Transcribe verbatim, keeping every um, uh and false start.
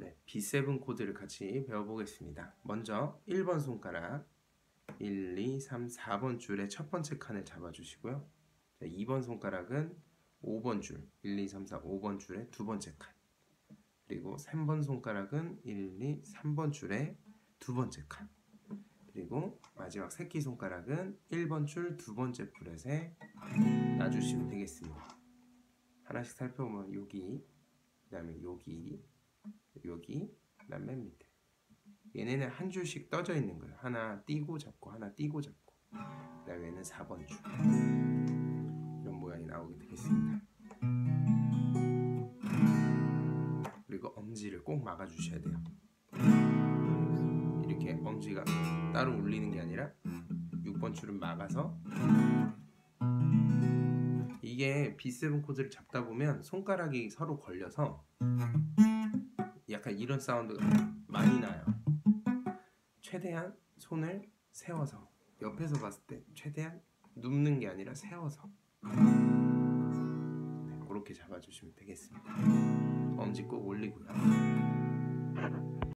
네, 비 세븐 코드를 같이 배워보겠습니다. 먼저 일 번 손가락 일, 이, 삼, 사 번 줄의 첫 번째 칸을 잡아주시고요. 자, 이 번 손가락은 오 번 줄 일, 이, 삼, 사, 오 번 줄의 두 번째 칸, 그리고 삼 번 손가락은 일, 이, 삼 번 줄의 두 번째 칸, 그리고 마지막 새끼손가락은 일 번 줄 두 번째 프렛에 놔주시면 되겠습니다. 하나씩 살펴보면 여기, 그 다음에 여기, 여기, 그 다음 맨 밑에, 얘네는 한 줄씩 떠져 있는 거예요. 하나 띄고 잡고 하나 띄고 잡고, 그 다음에 얘는 사 번 줄, 이런 모양이 나오게 되겠습니다. 그리고 엄지를 꼭 막아 주셔야 돼요. 이렇게 엄지가 따로 울리는 게 아니라 육 번 줄은 막아서, 이게 비 세븐 코드를 잡다 보면 손가락이 서로 걸려서 약간 이런 사운드가 많이 나요. 최대한 손을 세워서, 옆에서 봤을 때 최대한 눕는 게 아니라 세워서, 네, 그렇게 잡아주시면 되겠습니다. 엄지 꼭 올리고요.